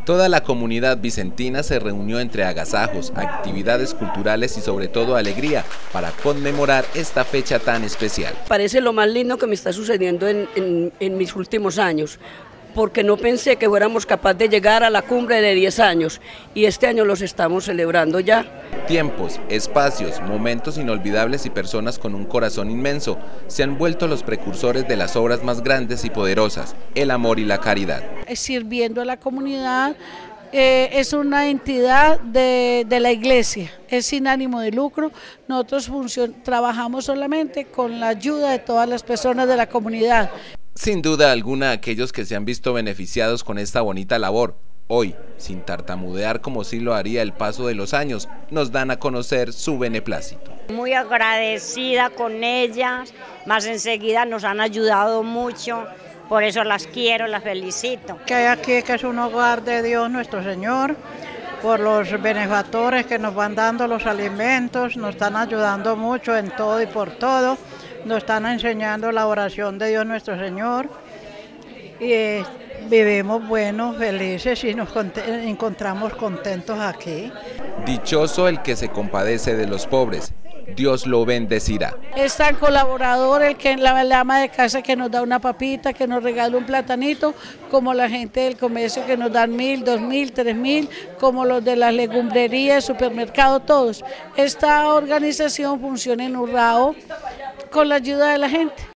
Toda la comunidad vicentina se reunió entre agasajos, actividades culturales y sobre todo alegría para conmemorar esta fecha tan especial. Parece lo más lindo que me está sucediendo en mis últimos años, porque no pensé que fuéramos capaces de llegar a la cumbre de 10 años y este año los estamos celebrando ya. Tiempos, espacios, momentos inolvidables y personas con un corazón inmenso se han vuelto los precursores de las obras más grandes y poderosas, el amor y la caridad. Sirviendo a la comunidad, es una entidad de la iglesia, es sin ánimo de lucro. Nosotros trabajamos solamente con la ayuda de todas las personas de la comunidad. Sin duda alguna, aquellos que se han visto beneficiados con esta bonita labor, hoy, sin tartamudear como sí lo haría el paso de los años, nos dan a conocer su beneplácito. Muy agradecida con ellas, más enseguida nos han ayudado mucho, por eso las quiero, las felicito. Que hay aquí, que es un hogar de Dios nuestro Señor, por los benefactores que nos van dando los alimentos, nos están ayudando mucho en todo y por todo, nos están enseñando la oración de Dios nuestro Señor y vivimos buenos, felices y nos encontramos contentos aquí. Dichoso el que se compadece de los pobres, Dios lo bendecirá. Es tan colaborador el que la ama de casa que nos da una papita, que nos regala un platanito, como la gente del comercio que nos dan 1.000, 2.000, 3.000, como los de las legumbrerías, supermercados, todos. Esta organización funciona en Urrao con la ayuda de la gente.